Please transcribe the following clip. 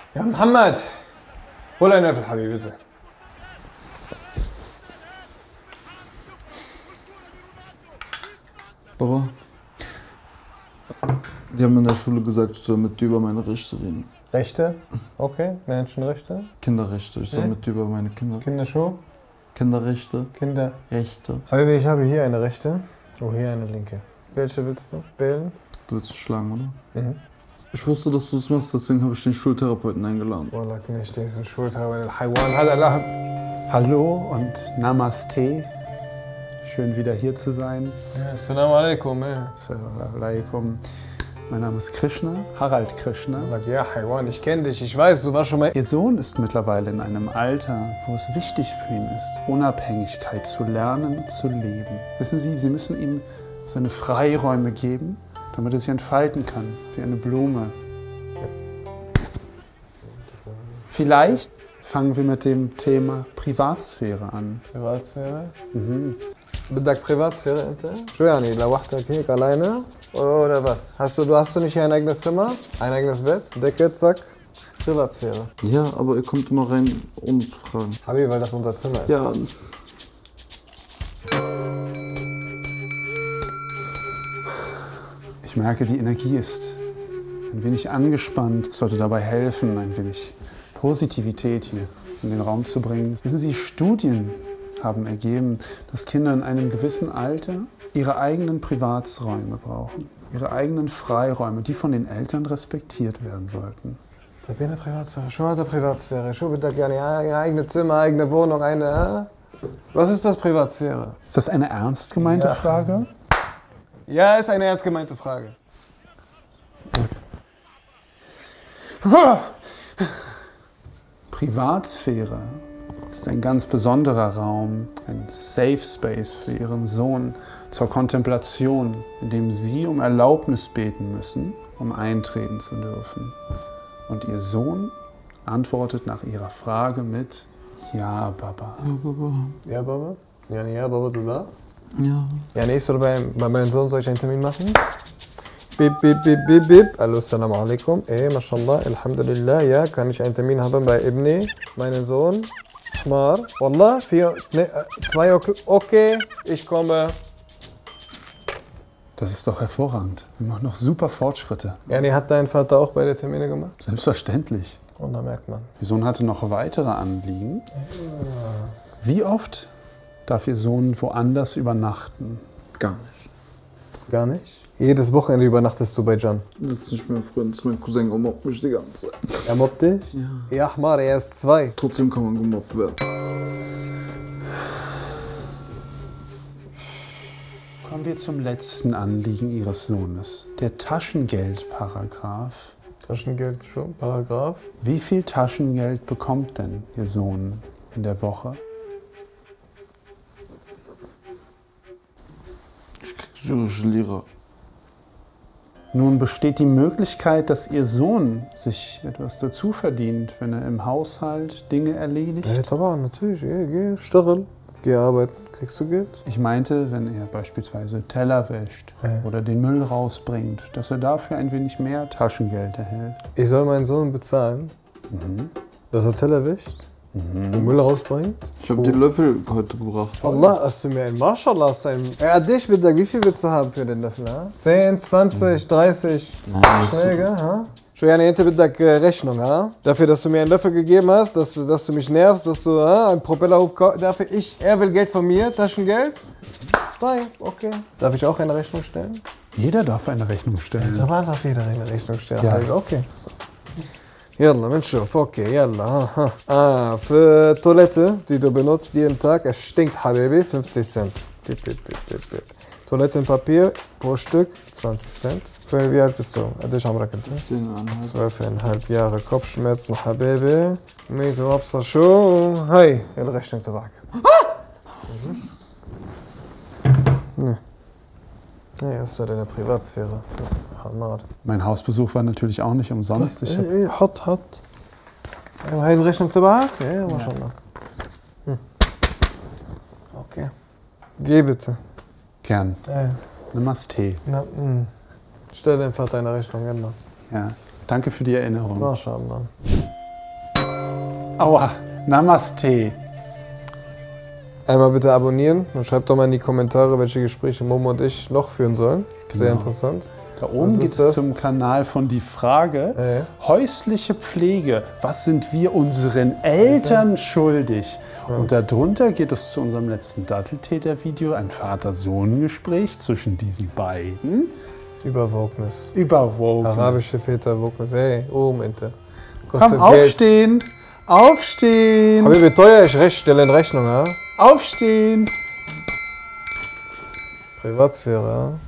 Ja, Mohammed! Hol einen Löffel, Habibi, bitte. Papa, die haben in der Schule gesagt, ich soll mit dir über meine Rechte reden. Rechte? Okay, Menschenrechte. Kinderrechte, ich soll mit dir über meine Kinderschuh. Kinderrechte. Kinderrechte. Habibi, ich habe hier eine rechte. Oh, hier eine linke. Welche willst du wählen? Du willst mich schlagen, oder? Mhm. Ich wusste, dass du es machst, deswegen habe ich den Schultherapeuten eingeladen. Wallah, nicht diesen Schultherapeuten. Hallo und Namaste. Schön wieder hier zu sein. Assalamu alaikum. Assalamu alaikum. Mein Name ist Krishna, Harald Krishna. Ja, Haiwan, ich kenne dich. Ich weiß, du warst schon mal. Ihr Sohn ist mittlerweile in einem Alter, wo es wichtig für ihn ist, Unabhängigkeit zu lernen und zu leben. Wissen Sie, Sie müssen ihm seine Freiräume geben, damit er sich entfalten kann, wie eine Blume. Vielleicht fangen wir mit dem Thema Privatsphäre an. Privatsphäre? بدك Privatsphäre انت؟ شو يعني لوحدك هيك alleine oder was? Hast du nicht hier ein eigenes Zimmer? Ein eigenes Bett? Decke, zack. Privatsphäre. Ja, aber ihr kommt immer rein, ohne zu fragen. Habibi, weil das unser Zimmer ist. Ja. Ich merke, die Energie ist ein wenig angespannt. Es sollte dabei helfen, ein wenig Positivität hier in den Raum zu bringen. Wissen Sie, Studien haben ergeben, dass Kinder in einem gewissen Alter ihre eigenen Privatsräume brauchen. Ihre eigenen Freiräume, die von den Eltern respektiert werden sollten. طيب هنا Privatsphäre. شو هذا Privatsphäre? شو بدك يعني eigene Zimmer, eigene Wohnung, Was ist das Privatsphäre? Ist das eine ernst gemeinte Frage? Ja, ist eine ernst gemeinte Frage. Privatsphäre ist ein ganz besonderer Raum, ein Safe Space für Ihren Sohn zur Kontemplation, in dem Sie um Erlaubnis beten müssen, um eintreten zu dürfen. Und Ihr Sohn antwortet nach Ihrer Frage mit Ja, Baba. Ja, Papa. Ja, Baba? Ja, Baba, du darfst? Ja. Ja, nee, bei meinem Sohn soll ich einen Termin machen? Bip, bip, bip, bip, bip. Hallo, assalamu alaikum. Mashallah, alhamdulillah. Ja, kann ich einen Termin haben bei Ibni, meinen Sohn? Schmar. Wallah, 2 okay, ich komme. Das ist doch hervorragend. Wir machen noch super Fortschritte. Ja, nee, hat dein Vater auch beide Termine gemacht? Selbstverständlich. Und da merkt man. Ihr Sohn hatte noch weitere Anliegen. Wie oft darf Ihr Sohn woanders übernachten? Gar nicht. Gar nicht? Jedes Wochenende übernachtest du bei Can. Das ist nicht mein Freund, das ist mein Cousin, er mobbt mich die ganze Zeit. Er mobbt dich? Ja. Ja, Ahmar, er ist 2. Trotzdem kann man gemobbt werden. Kommen wir zum letzten Anliegen Ihres Sohnes. Der Taschengeldparagraf. Taschengeld schon, Paragraph. Wie viel Taschengeld bekommt denn Ihr Sohn in der Woche? Ich krieg syrische Lehrer. Nun besteht die Möglichkeit, dass Ihr Sohn sich etwas dazu verdient, wenn er im Haushalt Dinge erledigt? Ja, طبعا, natürlich. Geh, اشتغل. Geh arbeiten. Kriegst du Geld? Ich meinte, wenn er beispielsweise Teller wäscht oder den Müll rausbringt, dass er dafür ein wenig mehr Taschengeld erhält. Ich soll meinen Sohn bezahlen, dass er Teller wäscht und Müll rausbringt? Ich habe die Löffel heute gebracht. Allah, hast du mir ein Mashallah aus deinem... dich bitte, wie viel willst du haben für den Löffel? 10, 20, 30 Schläge, Schon ja, hinter بدك Rechnung, Dafür, dass du mir einen Löffel gegeben hast, dass du mich nervst, dass du einen Propellerhub kaufst. Er will Geld von mir, Taschengeld. Nein, okay. Darf ich auch eine Rechnung stellen? Jeder darf eine Rechnung stellen. Da darf jeder eine Rechnung stellen. Ja. Okay. Yalla, بنشوف, okay, yalla. Für Toilette, die du benutzt jeden Tag, es stinkt, Habibi, 50 Cent. Toilettenpapier pro Stück 20 Cent. Für wie alt bist du? قديش عمرك انت؟ 12,5 Jahre. Kopfschmerzen, Habibi. ميت وابصر شو؟ هاي الرechning تبعك. Nee, das ist ja deine Privatsphäre. Mein Hausbesuch war natürlich auch nicht umsonst. حط. هاي الرechning تبعك؟ ايه ما شاء الله. Okay. Geh bitte. Gern. Namaste. Stell dem Vater eine Rechnung, genau. Ja, danke für die Erinnerung. MashaAllah. Aua, Namaste. Einmal bitte abonnieren und schreibt doch mal in die Kommentare, welche Gespräche Momo und ich noch führen sollen. Sehr interessant. Da oben geht es zum Kanal von Die Frage, häusliche Pflege, was sind wir unseren Eltern schuldig? Und darunter geht es zu unserem letzten Datteltäter-Video, ein Vater-Sohn-Gespräch zwischen diesen beiden. Über Wokeness. Über Wokeness. Arabische Väter Wokeness. Hey, Mente. Komm, aufstehen! Aufstehen! Aber wie teuer ist recht, stelle in Rechnung, ja? Aufstehen! Privatsphäre, ja?